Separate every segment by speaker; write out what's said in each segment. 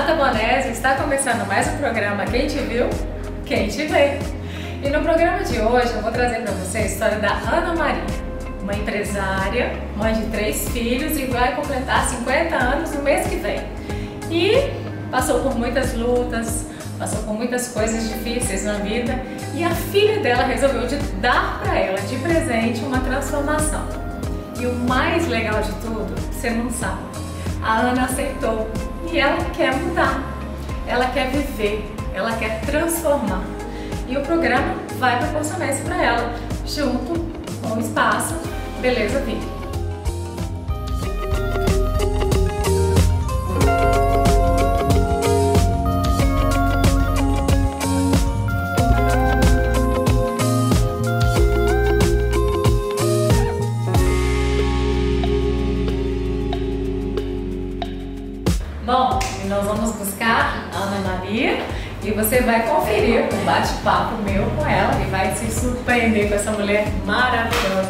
Speaker 1: Marta Bonesi, está começando mais um programa Quem Te Viu, Quem Te Vê. E no programa de hoje eu vou trazer para você a história da Ana Maria, uma empresária, mãe de 3 filhos e vai completar 50 anos no mês que vem. E passou por muitas lutas, passou por muitas coisas difíceis na vida e a filha dela resolveu dar para ela de presente uma transformação. E o mais legal de tudo, você não sabe, a Ana aceitou e ela quer mudar, ela quer viver, ela quer transformar. E o programa vai proporcionar isso para ela, junto com o espaço Beleza Vida. Bom, e nós vamos buscar a Ana Maria e você vai conferir um bate-papo meu com ela e vai se surpreender com essa mulher maravilhosa.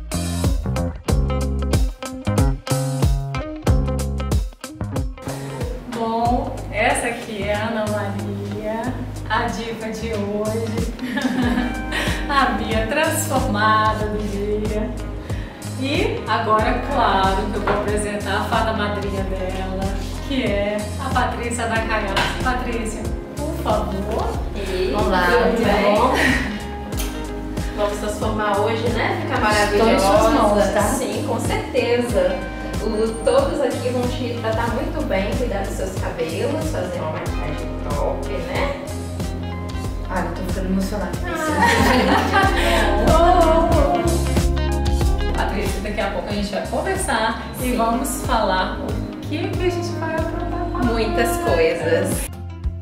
Speaker 1: Bom, essa aqui é a Ana Maria, a diva de hoje, a Bia transformada do dia. E agora, claro, que eu vou apresentar a fada madrinha dela, que é a Patrícia Nakayama. Patrícia, por favor.
Speaker 2: Olá, tudo bom? Vamos transformar hoje, né? Ficar maravilhosa.
Speaker 1: Estou em suas mãos, tá?
Speaker 2: Sim, com certeza. Todos aqui vão te tratar muito bem, cuidar dos seus cabelos, fazer uma maquiagem top, né?
Speaker 1: Ah, eu tô ficando emocionada. Patrícia, daqui a pouco a gente vai conversar. Sim. E vamos falar o que a gente vai aprontar.
Speaker 2: Muitas coisas.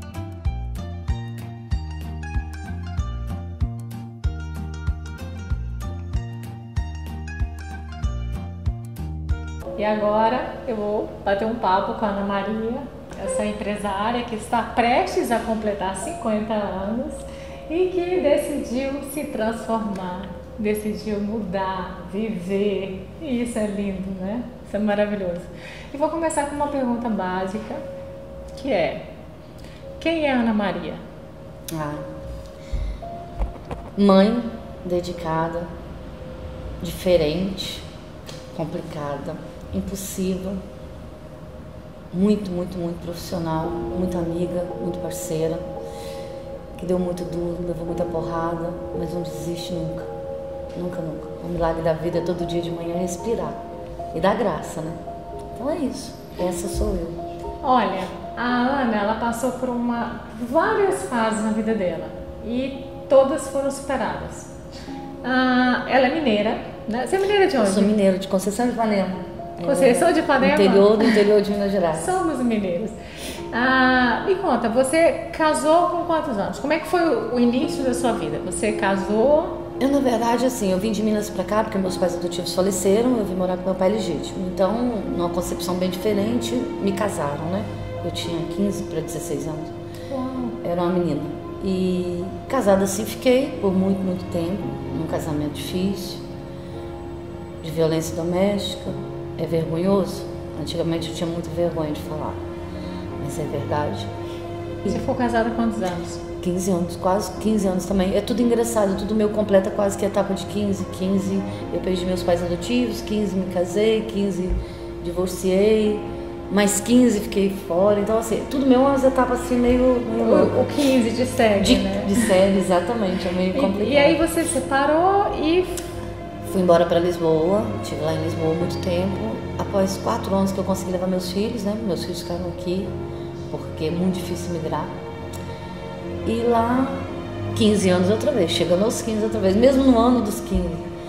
Speaker 1: E agora eu vou bater um papo com a Ana Maria, essa empresária que está prestes a completar 50 anos e que decidiu se transformar, decidiu mudar, viver. E isso é lindo, né? Isso é maravilhoso. E vou começar com uma pergunta básica, que é: quem é a Ana Maria?
Speaker 3: Mãe dedicada, diferente, complicada, impulsiva, muito profissional, muito amiga, muito parceira, que deu muito duro, levou muita porrada, mas não desiste nunca, nunca. O milagre da vida é todo dia de manhã respirar e dar graça, né? Então é isso, essa sou eu.
Speaker 1: Olha, a Ana, ela passou por várias fases na vida dela e todas foram superadas. Ela é mineira, né? Você é mineira de onde?
Speaker 3: Eu sou mineira de Conceição de Ipanema.
Speaker 1: Vocês são de Ipanema?
Speaker 3: Do interior de Minas Gerais.
Speaker 1: Somos mineiros. Me conta, você casou com quantos anos? Como é que foi o início da sua vida? Você casou?
Speaker 3: Eu, na verdade, assim, eu vim de Minas pra cá porque meus pais adotivos faleceram, eu vim morar com meu pai legítimo. Então, numa concepção bem diferente, me casaram, né? Eu tinha 15 para 16 anos.
Speaker 1: Uau.
Speaker 3: Era uma menina. E casada assim fiquei por muito tempo, num casamento difícil, de violência doméstica. É vergonhoso? Antigamente eu tinha muita vergonha de falar, mas é verdade.
Speaker 1: Você ficou casada há quantos anos?
Speaker 3: 15 anos, quase 15 anos também. É tudo engraçado, tudo meu completa quase que a etapa de 15 eu perdi meus pais adotivos, 15 me casei, 15 divorciei, mais 15 fiquei fora. Então assim, tudo meu é umas etapas assim meio
Speaker 1: o 15 de série, né?
Speaker 3: De série, exatamente, é meio complicado.
Speaker 1: E aí você separou e...
Speaker 3: Fui embora para Lisboa, estive lá em Lisboa muito tempo. Após 4 anos que eu consegui levar meus filhos, né? Meus filhos ficaram aqui, porque é muito difícil migrar. E lá, 15 anos outra vez, chegando aos 15 outra vez, mesmo no ano dos 15.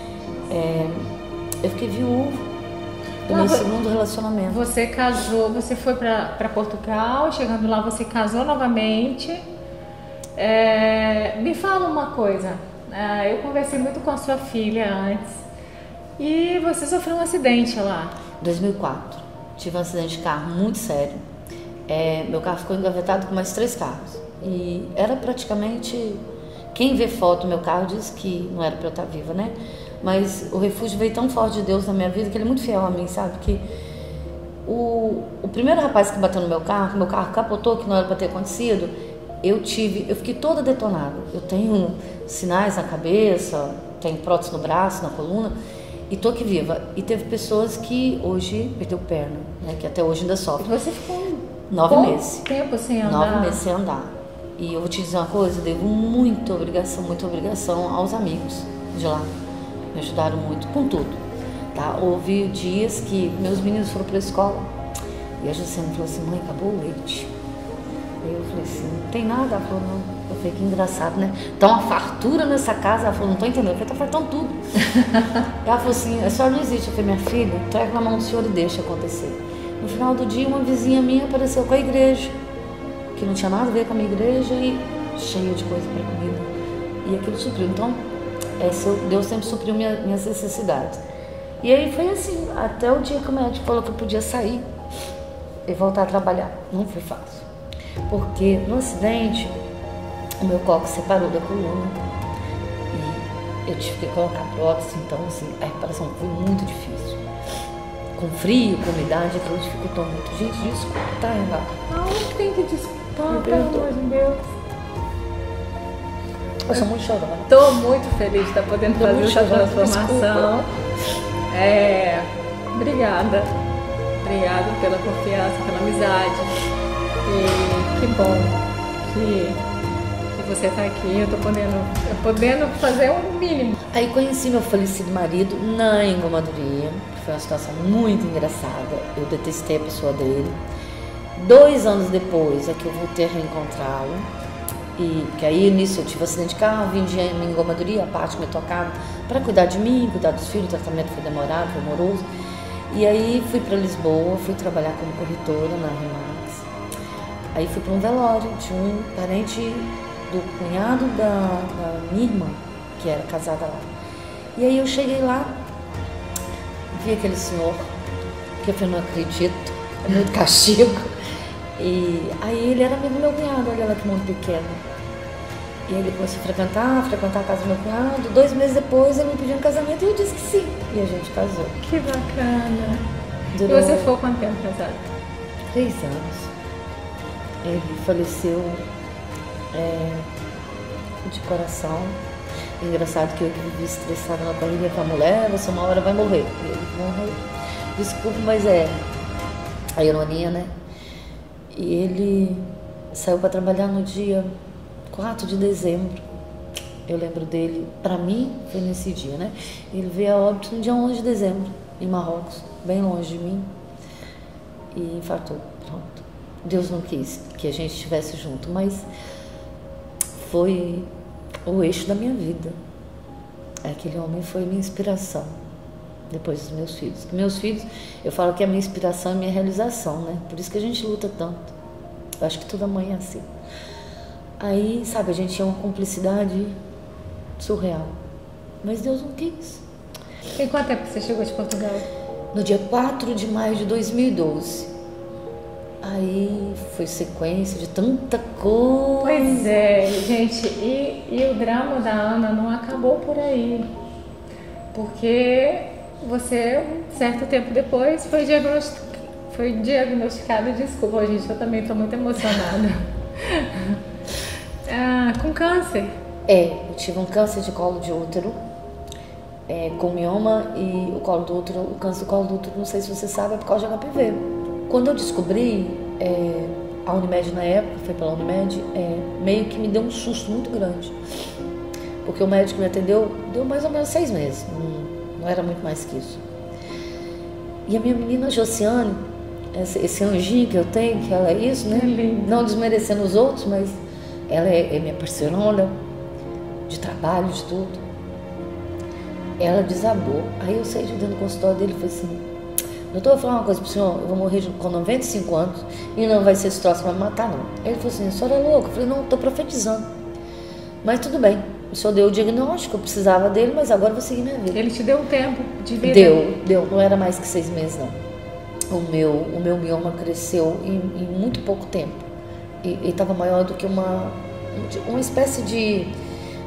Speaker 3: Eu fiquei viúva do meu segundo relacionamento.
Speaker 1: Você casou, você foi para Portugal, chegando lá você casou novamente. Me fala uma coisa, eu conversei muito com a sua filha antes e você sofreu um acidente lá.
Speaker 3: 2004, tive um acidente de carro muito sério. Meu carro ficou engavetado com mais 3 carros. E era praticamente... Quem vê foto do meu carro diz que não era para eu estar viva, né? Mas o refúgio veio tão forte de Deus na minha vida, que Ele é muito fiel a mim, sabe? Que O primeiro rapaz que bateu no meu carro capotou, que não era para ter acontecido, eu fiquei toda detonada. Eu tenho sinais na cabeça, tenho prótese no braço, na coluna, e tô aqui viva. E teve pessoas que hoje perdeu perna, né, que até hoje ainda sofrem.
Speaker 1: Você ficou
Speaker 3: 9 meses.
Speaker 1: Tempo sem andar?
Speaker 3: 9 meses sem andar. E eu vou te dizer uma coisa, eu devo muita obrigação aos amigos de lá. Me ajudaram muito com tudo. Tá? Houve dias que meus meninos foram para a escola e a Juciana falou assim: mãe, acabou o leite. Aí eu falei assim: não tem nada? Ela falou: não. Eu falei: que engraçado, né? Tá uma fartura nessa casa. Ela falou: não tô entendendo. Eu falei: tá faltando tudo. Ela falou assim: a senhora não existe. Eu falei: minha filha, traga na mão do senhor e deixa acontecer. No final do dia, uma vizinha minha apareceu com a igreja, que não tinha nada a ver com a minha igreja, e cheia de coisa para comida. E aquilo supriu. Então, Deus sempre supriu minhas necessidades. E aí foi assim, até o dia que o médico falou que eu podia sair e voltar a trabalhar. Não foi fácil. Porque no acidente, o meu cóccix separou da coluna e eu tive que colocar prótese. Então, assim, a reparação foi muito difícil. Com frio, com umidade, aquilo dificultou muito. Gente, desculpa, tá errado.
Speaker 1: Não tem que desculpar, pelo amor de Deus.
Speaker 3: Eu sou muito chorona.
Speaker 1: Tô muito feliz de estar podendo fazer essa transformação. Obrigada. Obrigada pela confiança, pela amizade. E que bom que você está aqui. Eu tô podendo fazer o mínimo.
Speaker 3: Aí conheci meu falecido marido na engomadoria, que foi uma situação muito engraçada. Eu detestei a pessoa dele. 2 anos depois é que eu voltei a reencontrá-lo. E que aí nisso eu tive um acidente de carro, vim de engomadoria, a parte que me tocava, para cuidar de mim, cuidar dos filhos. O tratamento foi demorado, foi moroso. E aí fui para Lisboa, fui trabalhar como corretora na Remax. Aí fui para um velório de um parente do cunhado da minha irmã, que era casada lá. E aí eu cheguei lá, vi aquele senhor, que eu falei: não acredito, é muito castigo. E aí ele era amigo do meu cunhado, olha lá que mundo pequeno. E aí ele começou a frequentar a casa do meu cunhado. 2 meses depois ele me pediu um casamento e eu disse que sim. E a gente casou.
Speaker 1: Que bacana.
Speaker 3: Durou
Speaker 1: E você ficou quanto tempo casado?
Speaker 3: 3 anos. Ele faleceu de coração. Engraçado que eu vivi estressada na barriga com a mulher: você uma hora vai morrer. E ele morreu. Desculpa, mas é a ironia, né? E ele saiu para trabalhar no dia 4 de dezembro. Eu lembro dele, para mim, foi nesse dia, né? Ele veio a óbito no dia 11 de dezembro, em Marrocos, bem longe de mim. E infartou, pronto. Deus não quis que a gente estivesse junto, mas foi o eixo da minha vida. Aquele homem foi minha inspiração, depois dos meus filhos. Meus filhos, eu falo que é minha inspiração e minha realização, né? Por isso que a gente luta tanto. Eu acho que toda mãe é assim. Aí, sabe, a gente tinha uma cumplicidade surreal. Mas Deus não quis.
Speaker 1: Em quanto tempo você chegou de Portugal?
Speaker 3: No dia 4 de maio de 2012. Aí foi sequência de tanta coisa.
Speaker 1: Pois é, gente. E o drama da Ana não acabou por aí. Porque você, um certo tempo depois, foi diagnosticada. Desculpa, gente, eu também estou muito emocionada. Com câncer.
Speaker 3: Eu tive um câncer de colo de útero, com mioma, e o câncer do colo do útero, não sei se você sabe, é por causa de HPV. Quando eu descobri, a Unimed na época, foi pela Unimed, meio que me deu um susto muito grande. Porque o médico que me atendeu deu mais ou menos 6 meses, não era muito mais que isso. E a minha menina Josiane, esse anjinho que eu tenho, que ela é isso, né? Não desmerecendo os outros, mas ela é minha parceirona de trabalho, de tudo. Ela desabou. Aí eu saí de dentro do consultório dele e falei assim: doutor, eu vou falar uma coisa pro senhor, eu vou morrer com 95 anos e não vai ser esse troço pra me matar, não. Ele falou assim: a senhora é louca? Eu falei: não, tô profetizando. Mas tudo bem, o senhor deu o diagnóstico, eu precisava dele, mas agora eu vou seguir minha vida.
Speaker 1: Ele te deu um tempo de vida?
Speaker 3: Deu, não era mais que 6 meses, não. O meu mioma cresceu em muito pouco tempo. E estava maior do que uma espécie de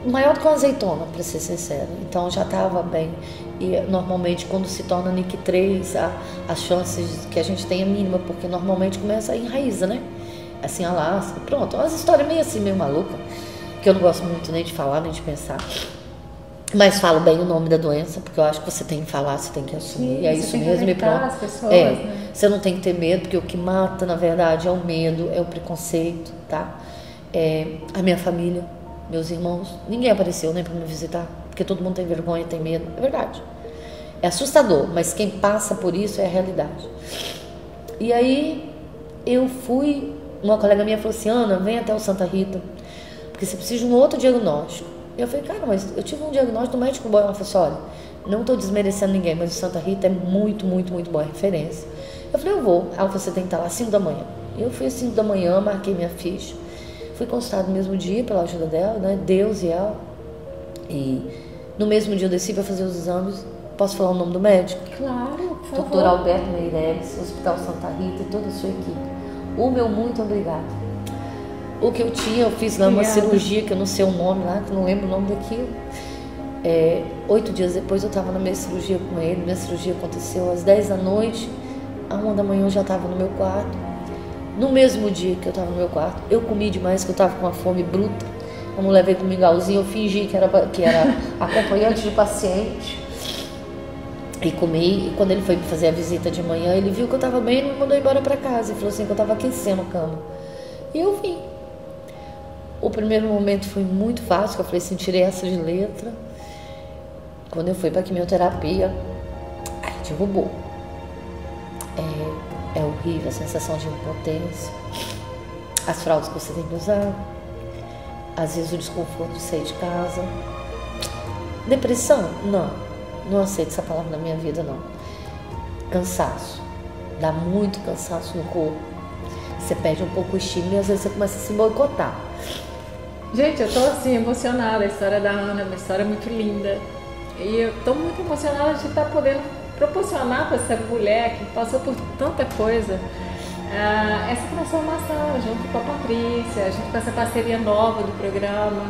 Speaker 3: maior do que uma azeitona, para ser sincera. Então já estava bem. E normalmente quando se torna NIC 3, as chances que a gente tem é mínima, porque normalmente começa a enraiza, né? Assim, alasca, pronto. Umas histórias meio assim, meio maluca, que eu não gosto muito nem de falar, nem de pensar. Mas falo bem o nome da doença, porque eu acho que você tem que falar, você tem que assumir.
Speaker 1: Sim,
Speaker 3: é isso mesmo e pronto.
Speaker 1: As pessoas, né?
Speaker 3: Você não tem que ter medo, porque o que mata, na verdade, é o medo, é o preconceito, tá? A minha família, meus irmãos, ninguém apareceu nem para me visitar, porque todo mundo tem vergonha, tem medo. É verdade. É assustador, mas quem passa por isso é a realidade. E aí eu fui, uma colega minha falou assim, Ana, vem até o Santa Rita, porque você precisa de um outro diagnóstico. E eu falei, cara, mas eu tive um diagnóstico do médico bom. Ela falou assim, olha, não estou desmerecendo ninguém, mas o Santa Rita é muito, muito, muito boa referência. Eu falei, eu vou. Ela falou, você tem que estar lá às 5 da manhã. Eu fui às 5 da manhã, marquei minha ficha. Fui consultada no mesmo dia pela ajuda dela, né? Deus e ela. E no mesmo dia eu desci para fazer os exames. Posso falar o nome do médico?
Speaker 1: Claro, por favor.
Speaker 3: Dr. Alberto Meireles, Hospital Santa Rita e toda a sua equipe. O meu muito obrigado. O que eu tinha, eu fiz lá uma cirurgia, que eu não sei o nome lá, que eu não lembro o nome daquilo. 8 dias depois eu estava na minha cirurgia com ele. Minha cirurgia aconteceu às 10 da noite. À 1 da manhã eu já estava no meu quarto. No mesmo dia que eu estava no meu quarto, eu comi demais, que eu estava com uma fome bruta. A mulher veio com um mingauzinho, eu fingi que era acompanhante de paciente. E comi, e quando ele foi fazer a visita de manhã, ele viu que eu estava bem e me mandou embora para casa. Ele falou assim, que eu estava aquecendo a cama. E eu vim. O primeiro momento foi muito fácil, que eu falei assim, tirei essa de letra. Quando eu fui para quimioterapia, derrubou. É horrível a sensação de impotência. As fraldas que você tem que usar. Às vezes o desconforto de sair de casa. Depressão? Não aceito essa palavra na minha vida, não. Cansaço. Dá muito cansaço no corpo. Você perde um pouco o estímulo e às vezes você começa a se boicotar.
Speaker 1: Gente, eu tô assim emocionada. A história da Ana é uma história muito linda. E eu tô muito emocionada de estar podendo proporcionar para essa mulher que passou por tanta coisa essa transformação junto com a Patrícia, junto com essa parceria nova do programa.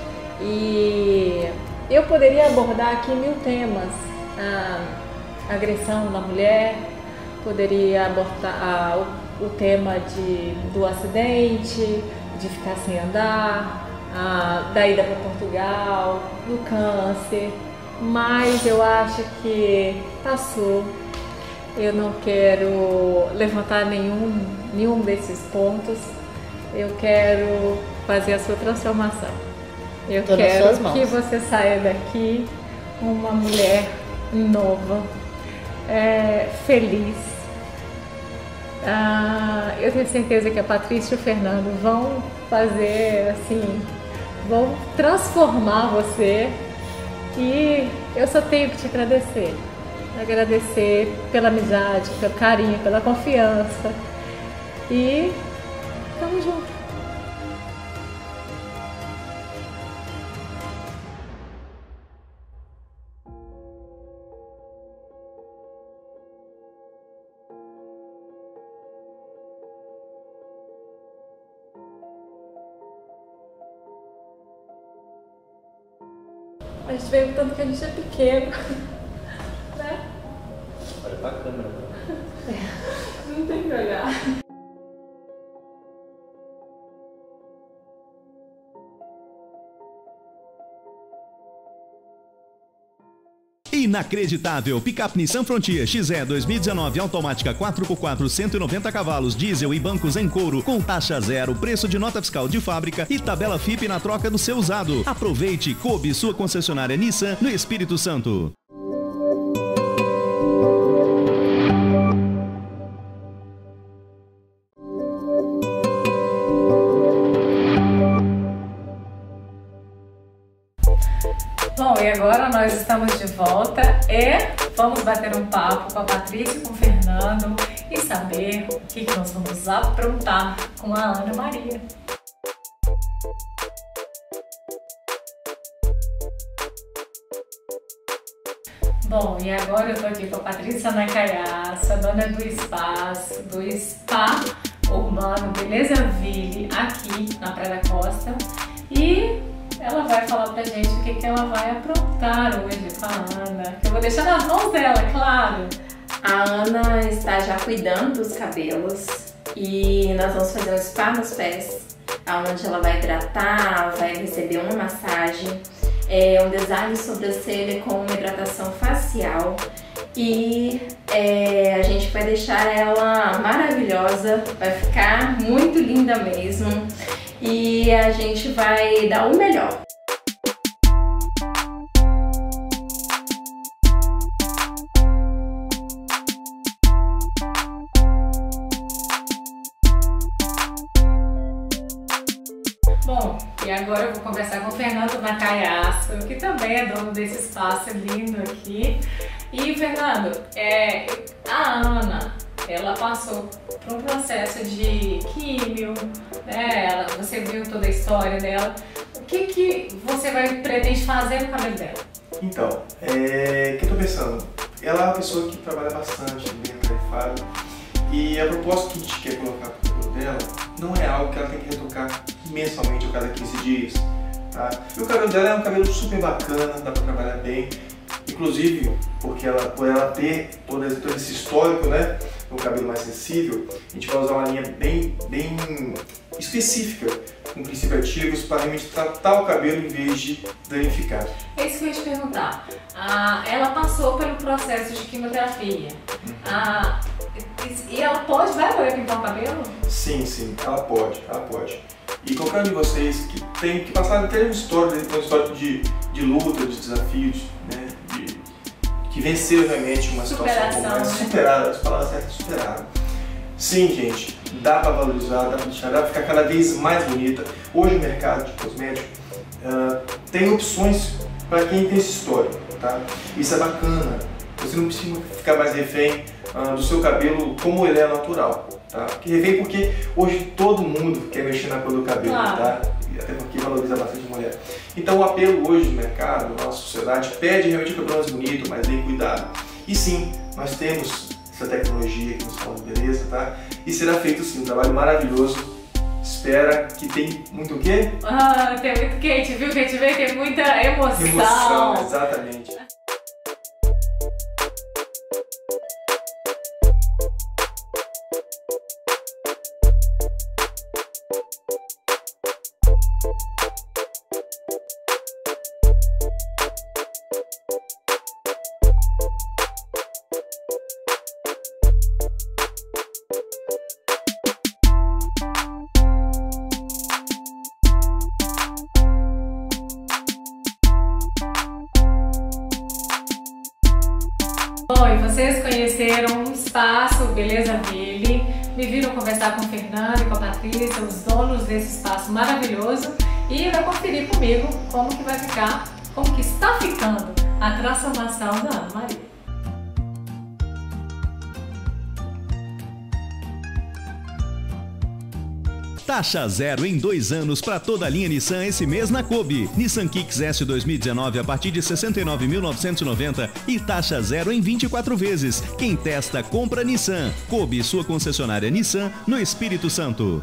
Speaker 1: E eu poderia abordar aqui 1000 temas. A agressão da mulher, poderia abordar o tema do acidente, de ficar sem andar, da ida para Portugal, do câncer, mas eu acho que passou. Eu não quero levantar nenhum desses pontos. Eu quero fazer a sua transformação. Eu quero que você saia daqui uma mulher nova, feliz. Eu tenho certeza que a Patrícia e o Fernando vão fazer assim, vão transformar você, e eu só tenho que te agradecer. Agradecer pela amizade, pelo carinho, pela confiança, e tamo junto. A gente veio tanto que a gente é pequeno, né?
Speaker 4: Olha pra câmera.
Speaker 1: Não tem que olhar.
Speaker 5: Inacreditável! Picape Nissan Frontier XE 2019 automática 4x4 190 cavalos, diesel e bancos em couro, com taxa zero, preço de nota fiscal de fábrica e tabela FIP na troca do seu usado. Aproveite, coube sua concessionária Nissan no Espírito Santo.
Speaker 1: Bom, e agora nós estamos de volta e vamos bater um papo com a Patrícia e com o Fernando e saber o que nós vamos aprontar com a Ana Maria. Bom, e agora eu tô aqui com a Patrícia Nakayasa, dona do espaço, do Spa Urbano Beleza Ville, aqui na Praia da Costa. E ela vai falar pra gente o que ela vai aprontar hoje com a Ana. Eu vou deixar nas mãos dela, claro.
Speaker 2: A Ana está já cuidando dos cabelos e nós vamos fazer um spa nos pés, onde ela vai hidratar, vai receber uma massagem, um design de sobrancelha com uma hidratação facial e a gente vai deixar ela maravilhosa, vai ficar muito linda mesmo e a gente vai dar o melhor.
Speaker 1: Bom, e agora eu vou conversar com o Fernando Macaiaço, que também é dono desse espaço lindo aqui. E Fernando, a Ana, ela passou por um processo de químio, né? Você viu toda a história dela. O que você pretende fazer no cabelo dela?
Speaker 6: Então, o que eu tô pensando? Ela é uma pessoa que trabalha bastante, bem atarefada, e a proposta que a gente quer colocar pro cabelo dela não é algo que ela tem que retocar mensalmente ou cada 15 dias, tá? E o cabelo dela é um cabelo super bacana, dá pra trabalhar bem, inclusive por ela ter todo esse histórico, né, um cabelo mais sensível, a gente vai usar uma linha bem específica, com princípios ativos, para realmente tratar o cabelo em vez de danificar.
Speaker 1: É isso que eu ia te perguntar. Ela passou pelo processo de quimioterapia. E ela vai poder pintar o cabelo?
Speaker 6: Sim, ela pode. E qualquer um de vocês que tem que passar até um histórico de luta, de desafios, né, que venceu realmente uma situação como essa, superaram, as palavras certas, superaram. Sim, gente, dá para valorizar, dá para deixar, dá para ficar cada vez mais bonita. Hoje o mercado de cosméticos tem opções para quem tem esse histórico, tá? Isso é bacana. Você não precisa ficar mais refém do seu cabelo como ele é natural, tá? Refém porque hoje todo mundo quer mexer na cor do cabelo, tá? Até porque valoriza bastante a mulher. Então o apelo hoje do mercado, da nossa sociedade, pede realmente o cabelo mais bonito, mais bem cuidado. E sim, nós temos essa tecnologia que nos fala de beleza, tá? E será feito sim, um trabalho maravilhoso. Espera que tem muito o quê?
Speaker 1: Tem muito quente, viu? Que a gente vê que tem muita emoção.
Speaker 6: Emoção, exatamente.
Speaker 1: Bom, e vocês conheceram o espaço Beleza Ville, me viram conversar com o Fernando e com a Patrícia, os donos desse espaço maravilhoso, e vai conferir comigo como que vai ficar, como que está ficando a transformação da Ana Maria.
Speaker 5: Taxa zero em 2 anos para toda a linha Nissan esse mês na Kobe. Nissan Kicks S 2019 a partir de 69.990 e taxa zero em 24 vezes. Quem testa, compra Nissan. Kobe, sua concessionária Nissan no Espírito Santo.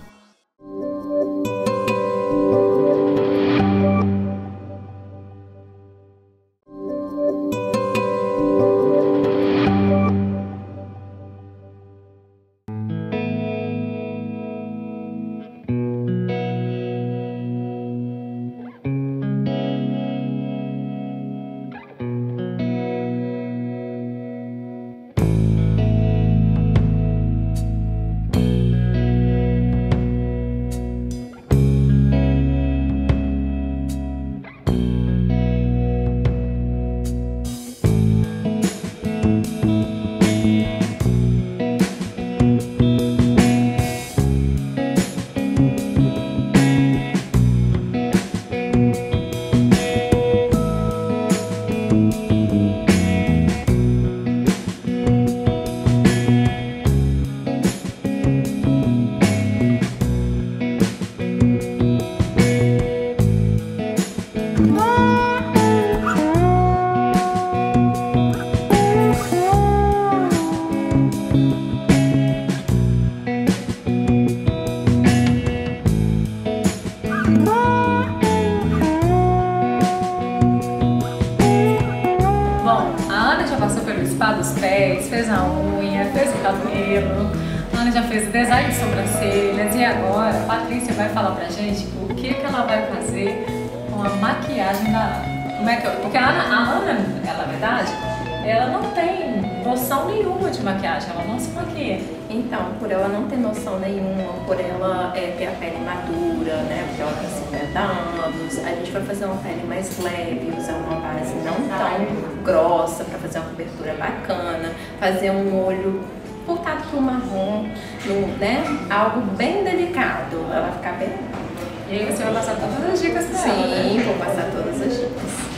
Speaker 1: Bom, a Ana já passou pelo spa dos pés, fez a unha, fez o cabelo, a Ana já fez o design de sobrancelhas e agora a Patrícia vai falar pra gente o que ela vai fazer com a maquiagem da Ana. Como é que porque a Ana, ela, na verdade, ela não tem noção nenhuma de maquiagem, ela não se maquia.
Speaker 2: Então, por ela não ter noção nenhuma, por ela ter a pele madura, né, porque ela tem 50 anos, a gente vai fazer uma pele mais leve, usar uma base não tão grossa para fazer uma cobertura bacana, fazer um olho voltado para o marrom, né, algo bem delicado, ela vai ficar bem.
Speaker 1: E aí você vai passar todas as dicas pra ela, né?
Speaker 2: Sim, vou passar todas as dicas.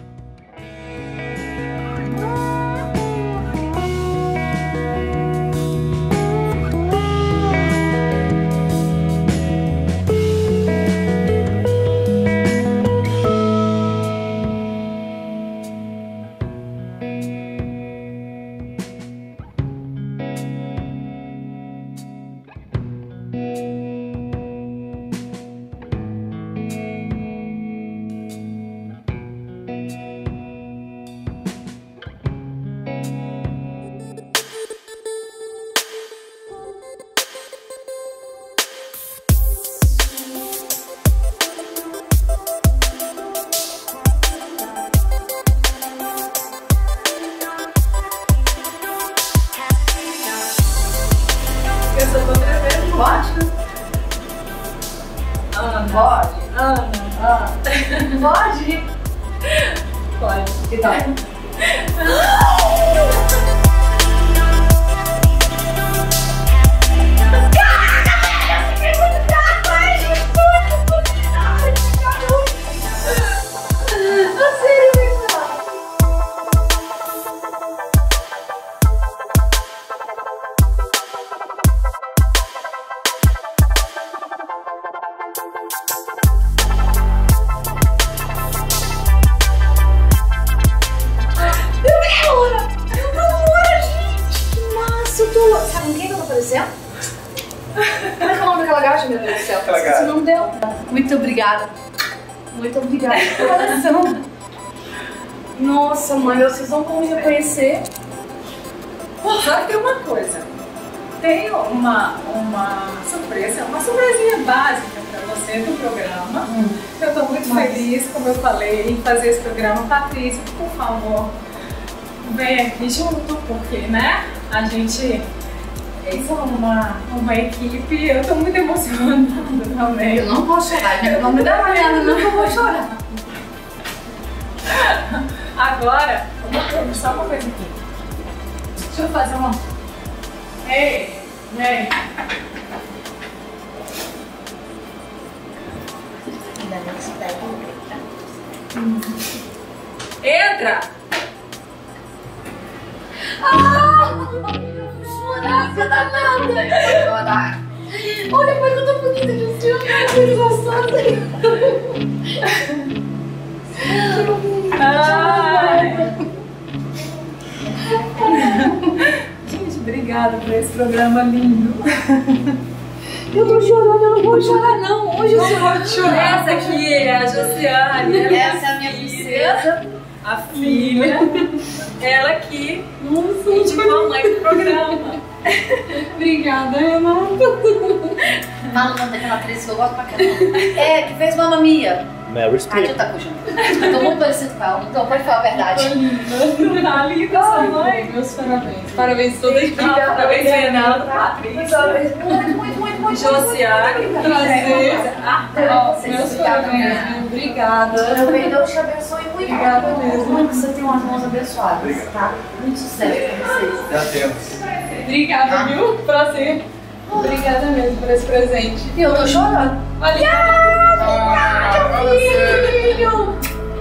Speaker 1: Pode? Pode.
Speaker 7: Então. Sabe com quem que eu tô parecendo? Como é que é o nome daquela gaja, meu Deus do céu? Esse nome dela. Muito obrigada. Muito obrigada. Que coração. Nossa, mãe, vocês não vão me reconhecer.
Speaker 1: Só que tem uma coisa. Tem uma surpresa, uma surpresinha básica pra você do programa. Eu tô muito feliz, como eu falei, em fazer esse programa. Patrícia, por favor, vem aqui junto, porque, né, a gente é uma equipe, eu tô muito emocionada também.
Speaker 7: Eu não vou chorar, né? Não me dá uma olhada, não, que eu vou chorar.
Speaker 1: Agora, só uma coisa aqui. Deixa eu fazer uma... Ei, vem. Entra!
Speaker 7: Você tá nada! Chorar! Olha, mas eu tô bonita de um senhor, que gostosa!
Speaker 1: Gente, obrigada por esse programa lindo.
Speaker 7: Eu tô chorando, eu não vou chorar não! Hoje eu vou chorar!
Speaker 1: Essa aqui é a Josiane.
Speaker 7: Essa é a minha princesa.
Speaker 1: A filha. Ela aqui. Nossa, indicou a mãe do programa.
Speaker 7: Obrigada, Renata. Fala o nome daquela atriz que eu gosto pra caramba. É, que fez Mamma Mia.
Speaker 4: Meryl
Speaker 7: A Jill tá puxando. Tô muito parecido com ela, então pode falar a verdade.
Speaker 1: Tá linda essa mãe.
Speaker 7: Meus parabéns. Parabéns toda a equipe.
Speaker 1: Parabéns, Renata, Patrícia.
Speaker 7: Muito.
Speaker 1: Josiane.
Speaker 7: Prazer. Meus parabéns. Obrigada. Deus te abençoe muito. Obrigada mesmo. Você tem umas mãos abençoadas, tá? Muito sucesso pra vocês.
Speaker 6: Já temos.
Speaker 7: Obrigada, viu? Prazer. Obrigada mesmo por esse presente. E eu tô chorando. Obrigada, filho!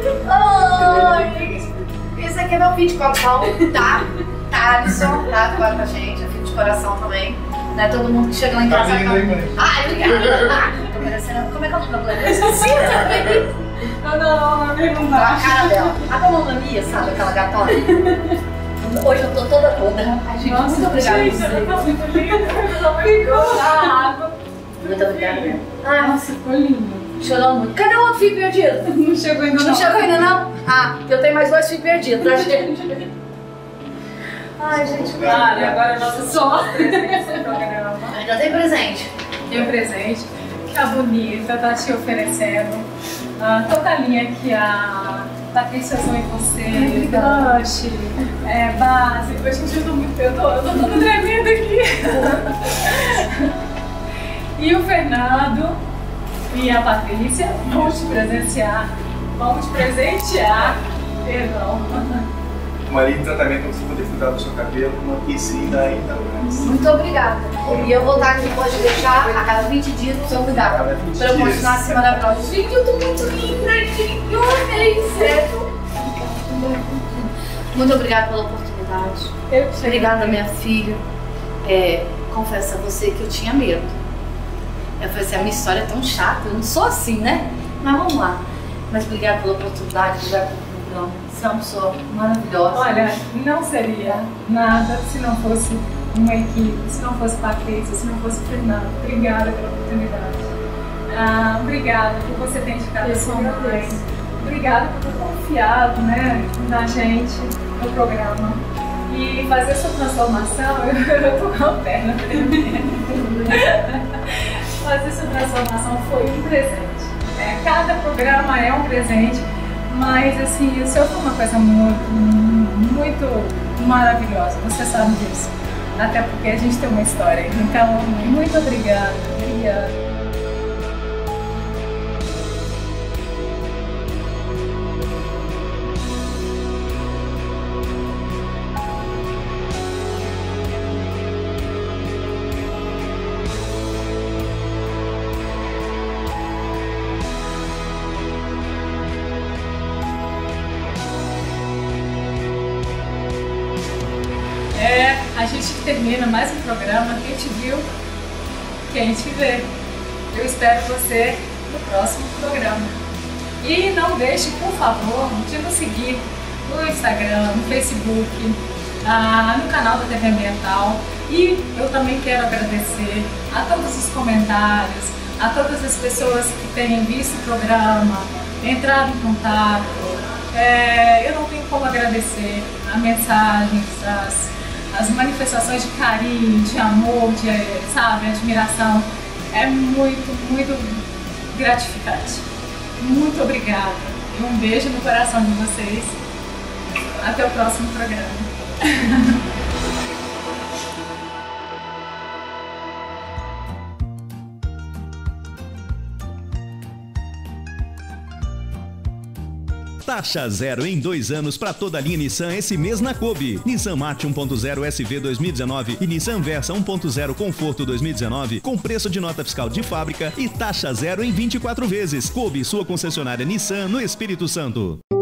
Speaker 7: Ai, esse aqui é meu filho de coração, tá? Alisson, tá? Agora com a gente, é filho de coração também. Não é todo mundo que chega lá em casa. Ai, obrigada! Tô parecendo. Como é que é o nome da mulher? Eu esqueci também.
Speaker 1: Não, vai perguntar.
Speaker 7: A cara dela. A Mamma Mia, sabe? Aquela gatona. Hoje eu tô toda. Ai, gente, muito obrigada.
Speaker 1: Gente, ela tá muito linda. Ela ficou na água.
Speaker 7: Muito obrigada mesmo.
Speaker 1: Nossa, ficou lindo.
Speaker 7: Chorando muito. Cadê o outro filho perdido?
Speaker 1: Não chegou ainda não.
Speaker 7: Não chegou ainda não? Ah, eu tenho mais 2 filhos perdidos, tá, gente? Ai, gente,
Speaker 1: Claro, agora nós somos presentes no programa.
Speaker 7: ainda tem presente.
Speaker 1: Tem um presente que a Bonita tá te oferecendo. Toda a linha que a Patrícia usou em você, blush, base. Gente, eu tô muito, eu tô todo tremendo aqui. E o Fernando e a Patrícia vão te presentear, perdão.
Speaker 6: Uma linha de tratamento para você poder cuidar do seu cabelo, uma piscina ainda mais.
Speaker 7: Muito obrigada. E eu vou estar aqui, pode deixar, a cada 20 dias pro seu cuidado.
Speaker 6: Cada 20
Speaker 7: Pra eu
Speaker 6: dias.
Speaker 7: continuar assim maravilhosa. Gente, eu tô muito linda, gente. Eu amei, sério. Muito obrigada pela oportunidade. Obrigada, minha filha. Confesso a você que eu tinha medo. Eu falei assim, a minha história é tão chata, eu não sou assim, né? Mas vamos lá. Mas obrigada pela oportunidade, obrigada pelo programa. Você é uma pessoa maravilhosa.
Speaker 1: Olha, não seria nada se não fosse uma equipe, se não fosse Patrícia, se não fosse Fernando. Obrigada pela oportunidade. Obrigada por você ter indicado a sua mãe. Obrigada por ter confiado, né, na gente, no programa. E fazer sua transformação, eu tô com a perna tremendo. Fazer sua transformação foi um presente. Cada programa é um presente, mas assim, o seu foi uma coisa muito maravilhosa, você sabe disso. Até porque a gente tem uma história. Então, muito obrigada. Obrigada. A gente termina mais um programa. Quem te viu, quem te vê. Eu espero você no próximo programa. E não deixe, por favor, de nos seguir no Instagram, no Facebook, no canal da TV Ambiental. E eu também quero agradecer a todos os comentários, a todas as pessoas que têm visto o programa, entrado em contato. Eu não tenho como agradecer as mensagens, as manifestações de carinho, de amor, de admiração. É muito gratificante. Muito obrigada. E um beijo no coração de vocês. Até o próximo programa.
Speaker 5: Taxa zero em 2 anos para toda a linha Nissan esse mês na Kobe. Nissan March 1.0 SV 2019 e Nissan Versa 1.0 Conforto 2019 com preço de nota fiscal de fábrica e taxa zero em 24 vezes. Kobe, sua concessionária Nissan no Espírito Santo.